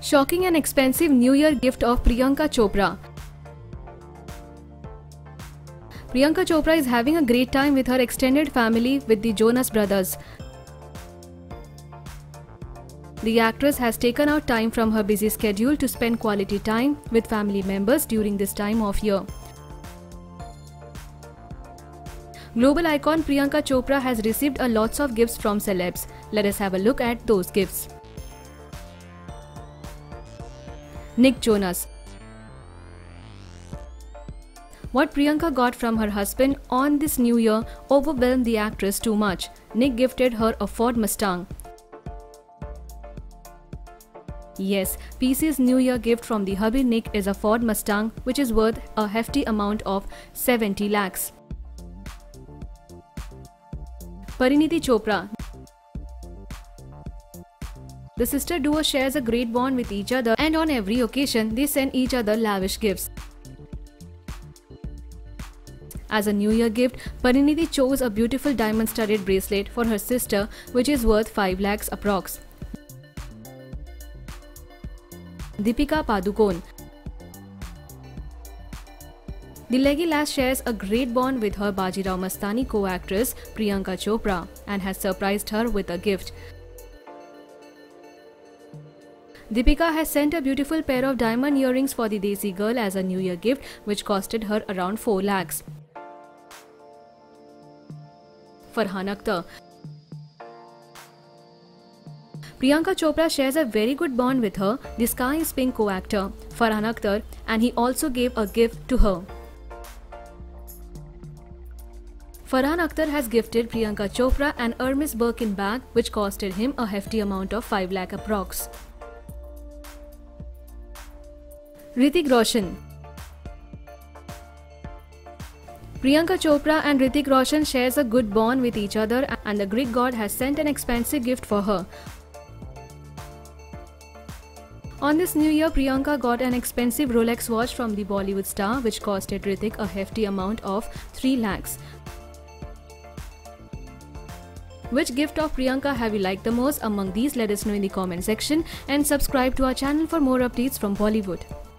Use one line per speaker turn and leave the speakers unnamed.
Shocking and expensive New Year gift of Priyanka Chopra. Priyanka Chopra is having a great time with her extended family with the Jonas Brothers. The actress has taken out time from her busy schedule to spend quality time with family members during this time of year. Global icon Priyanka Chopra has received a lots of gifts from celebs. Let us have a look at those gifts. Nick Jonas. What Priyanka got from her husband on this new year overwhelmed the actress too much. Nick gifted her a Ford Mustang. Yes, PC's New Year gift from the hubby Nick is a Ford Mustang, which is worth a hefty amount of 70 lakhs. Parineeti Chopra. The sister duo shares a great bond with each other, and on every occasion they send each other lavish gifts. As a New Year gift, Parineeti chose a beautiful diamond-studded bracelet for her sister, which is worth 5 lakhs approx. Deepika Padukone. The leggy lass shares a great bond with her Bajirao Mastani co-actress Priyanka Chopra and has surprised her with a gift. Deepika has sent a beautiful pair of diamond earrings for the Desi girl as a New Year gift, which costed her around 4 lakhs. Farhan Akhtar. Priyanka Chopra shares a very good bond with her, the Sky is Pink co-actor Farhan Akhtar, and he also gave a gift to her. Farhan Akhtar has gifted Priyanka Chopra an Hermes Birkin bag, which costed him a hefty amount of 5 lakh approx. Hrithik Roshan. Priyanka Chopra and Hrithik Roshan shares a good bond with each other, and the Greek god has sent an expensive gift for her. On this new year, Priyanka got an expensive Rolex watch from the Bollywood star, which costed Hrithik a hefty amount of 3 lakhs. Which gift of Priyanka have you liked the most? Among these, let us know in the comment section and subscribe to our channel for more updates from Bollywood.